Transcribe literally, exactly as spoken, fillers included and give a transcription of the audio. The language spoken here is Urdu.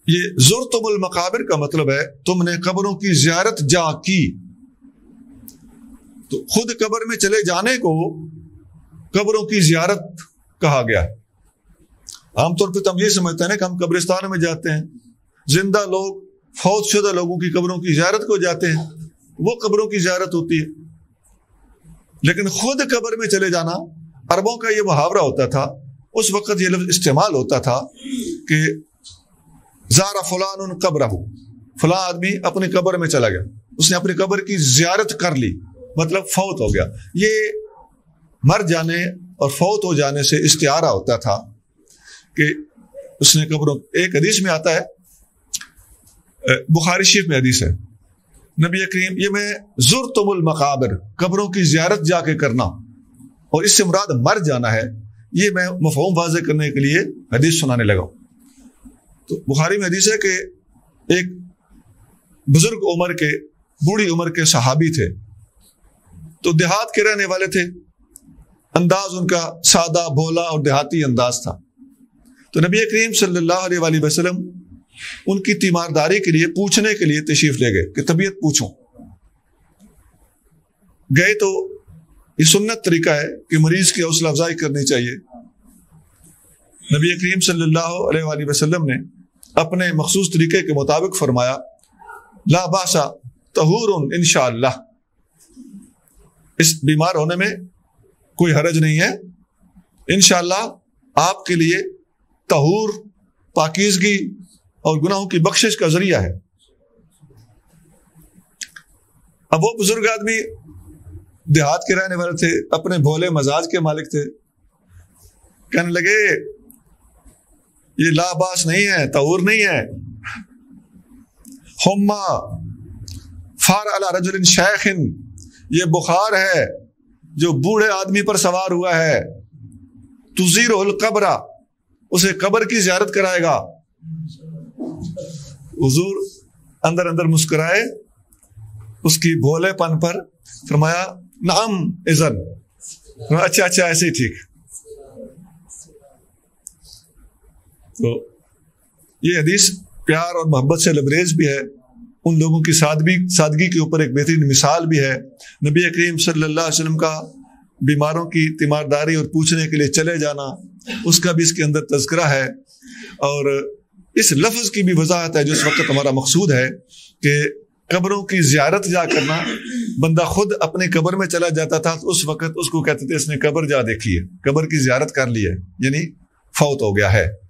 یہ زرتم المقابر کا مطلب ہے تم نے قبروں کی زیارت جا کی. تو خود قبر میں چلے جانے کو قبروں کی زیارت کہا گیا. عام طور پہ ہم یہ سمجھتے ہیں کہ ہم قبرستان میں جاتے ہیں, زندہ لوگ فوت شدہ لوگوں کی قبروں کی زیارت کو جاتے ہیں, وہ قبروں کی زیارت ہوتی ہے. لیکن خود قبر میں چلے جانا, عربوں کا یہ محاورہ ہوتا تھا, اس وقت یہ لفظ استعمال ہوتا تھا کہ زارا فلان قبرہ, فلاں آدمی اپنی قبر میں چلا گیا, اس نے اپنی قبر کی زیارت کر لی, مطلب فوت ہو گیا. یہ مر جانے اور فوت ہو جانے سے استعارہ ہوتا تھا کہ اس نے قبروں. ایک حدیث میں آتا ہے, بخاری شریف میں حدیث ہے, نبی کریم یہ میں زرتم المقابر, قبروں کی زیارت جا کے کرنا, اور اس سے مراد مر جانا ہے, یہ میں مفہوم واضح کرنے کے لیے حدیث سنانے لگا. تو بخاری میں حدیث ہے کہ ایک بزرگ عمر کے, بوڑھی عمر کے صحابی تھے, تو دیہات کے رہنے والے تھے, انداز ان کا سادہ بھولا اور دیہاتی انداز تھا. تو نبی کریم صلی اللہ علیہ وآلہ وسلم ان کی تیمارداری کے لیے پوچھنے کے لیے تشریف لے گئے کہ طبیعت پوچھوں. گئے تو یہ سنت طریقہ ہے کہ مریض کی حوصلہ افزائی کرنی چاہیے. نبی کریم صلی اللہ علیہ وآلہ وسلم نے اپنے مخصوص طریقے کے مطابق فرمایا, لا باسا طہور انشاءاللہ, اس بیمار ہونے میں کوئی حرج نہیں ہے, انشاءاللہ آپ کے لیے طہور, پاکیزگی اور گناہوں کی بخشش کا ذریعہ ہے. اب وہ بزرگ آدمی دیہات کے رہنے والے تھے, اپنے بھولے مزاج کے مالک تھے, کہنے لگے یہ لا باس نہیں ہے, طہور نہیں ہے, حما فار علی رجل شیخ, یہ بخار ہے جو بوڑھے آدمی پر سوار ہوا ہے, تزیرہ القبر, اسے قبر کی زیارت کرائے گا. حضور اندر اندر مسکرائے اس کی بھولے پن پر, فرمایا نعم اذن, اچھا اچھا ایسے ہی ٹھیک. تو یہ حدیث پیار اور محبت سے لبریز بھی ہے, ان لوگوں کی سادگی سادگی کے اوپر ایک بہترین مثال بھی ہے. نبی کریم صلی اللہ علیہ وسلم کا بیماروں کی تیمارداری اور پوچھنے کے لیے چلے جانا, اس کا بھی اس کے اندر تذکرہ ہے. اور اس لفظ کی بھی وضاحت ہے جو اس وقت ہمارا مقصود ہے کہ قبروں کی زیارت جا کرنا. بندہ خود اپنی قبر میں چلا جاتا تھا تو اس وقت اس کو کہتے تھے اس نے قبر جا دیکھی ہے, قبر کی زیارت کر لی ہے, یعنی فوت ہو گیا ہے.